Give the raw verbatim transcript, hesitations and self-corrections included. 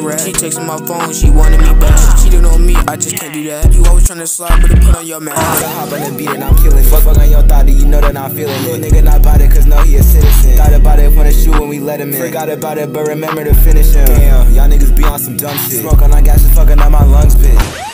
rap. She texting my phone, she wanted me back. She cheated on me, I just can't do that. You always tryna slide, but put on your mask. I hop on the beat and I'm killing it. Fuck, fuck on your thought, do you know that I'm feeling it? Little nigga not bout it, cause know he a citizen. Thought about it when the shoe when we let him in. Forgot about it, but remember to finish him. Damn, y'all niggas be on some dumb shit. Smoke on that gas and fucking up my lungs, bitch.